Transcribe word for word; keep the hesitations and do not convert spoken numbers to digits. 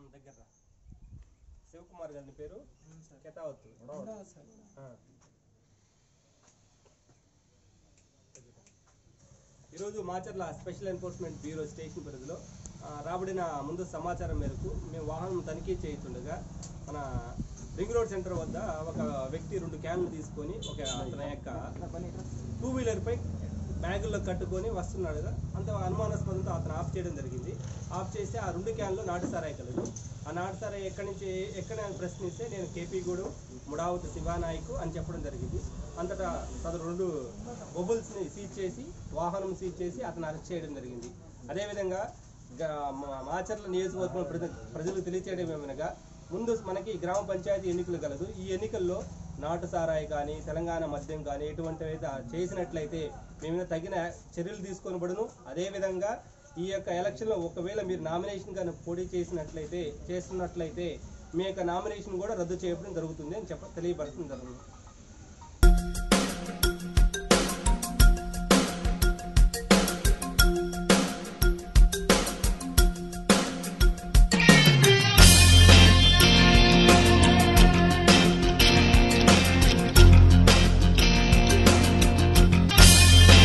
దగ్గర శివకుమార్ గారి పేరు కెతావత్తు. ఈరోజు Macherla special enforcement bureau station పరిధిలో రాబడిన ముందు సమాచారం మేరకు మేము వాహనం తనిఖీ చేస్తుండగా మన రింగ్ రోడ్ సెంటర్ వద్ద ఒక వ్యక్తి రెండు క్యాన్లు తీసుకొని ఒక అతని యొక్క టూ వీలర్పై బ్యాగుల్లో కట్టుకొని వస్తున్నాడు కదా, అంత అనుమానాస్పదంతో అతను ఆఫ్ చేయడం జరిగింది. ఆఫ్ చేస్తే ఆ రెండు క్యాన్లు నాటు సారాయి కలదు. ఆ నాటు సారాయి ఎక్కడి నుంచి ఎక్కడ ప్రశ్నిస్తే నేను కేపీగూడు ముడావతి శివానాయకు అని చెప్పడం జరిగింది. అంతటా తను రెండు బొబుల్స్ని సీజ్ చేసి వాహనం సీజ్ చేసి అతను అరెస్ట్ చేయడం జరిగింది. అదేవిధంగా మాచర్ల నియోజకవర్గం ప్రజలకు తెలియచేయడం ఏమనగా, ముందు మనకి గ్రామ పంచాయతీ ఎన్నికలు కలదు. ఈ ఎన్నికల్లో నాటు సారాయి కానీ తెలంగాణ మద్యం కానీ ఎటువంటివి చేసినట్లయితే మేము తగిన చర్యలు తీసుకొని పడును. అదేవిధంగా ఈ యొక్క ఎలక్షన్లో ఒకవేళ మీరు నామినేషన్ కానీ పోటీ చేసినట్లయితే చేస్తున్నట్లయితే మీ యొక్క నామినేషన్ కూడా రద్దు చేయడం జరుగుతుంది అని చెప్ప తెలియపడుతుంది జరుగుతుంది